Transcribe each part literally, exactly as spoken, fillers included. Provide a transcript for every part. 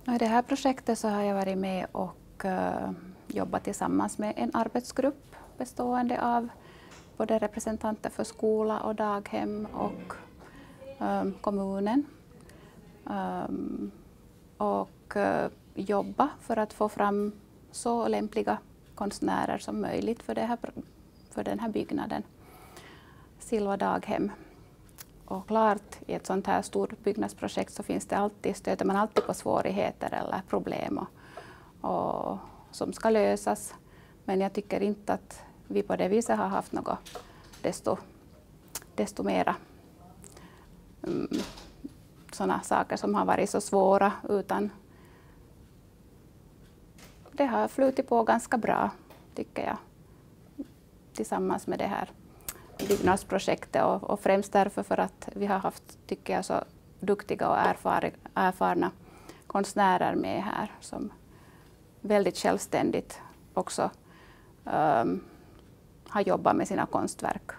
I det här projektet så har jag varit med och uh, jobbat tillsammans med en arbetsgrupp bestående av både representanter för skola och daghem och um, kommunen. Um, och uh, jobba för att få fram så lämpliga konstnärer som möjligt för, det här, för den här byggnaden, Silva daghem. Och klart, i ett sånt här stort byggnadsprojekt så finns det alltid, stöter man alltid på svårigheter eller problem och, och, som ska lösas. Men jag tycker inte att vi på det viset har haft något desto, desto mera um, sådana saker som har varit så svåra, utan det har flutit på ganska bra, tycker jag, tillsammans med det här byggnadsprojektet, och, och främst därför för att vi har haft, tycker jag, så duktiga och erfar, erfarna konstnärer med här som väldigt självständigt också um, har jobbat med sina konstverk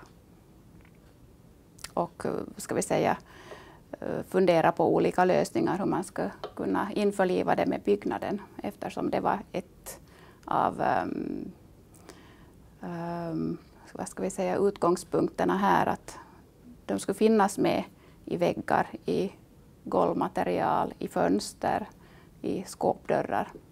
och, ska vi säga, fundera på olika lösningar hur man ska kunna införliva det med byggnaden, eftersom det var ett av um, um, vad ska vi säga, utgångspunkterna här, att de skulle finnas med i väggar, i golvmaterial, i fönster, i skåpdörrar.